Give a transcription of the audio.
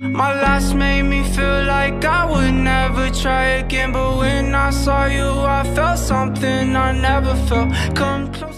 My last made me feel like I would never try again, but when I saw you, I felt something I never felt. Come close.